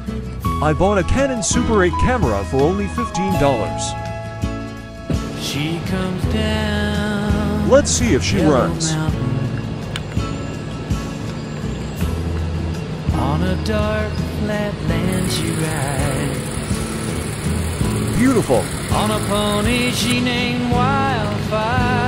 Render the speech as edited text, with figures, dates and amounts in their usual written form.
I bought a Canon Super 8 camera for only $15. She comes down. Let's see if she runs. On a dark flat land she rides. Beautiful. On a pony she named Wildfire.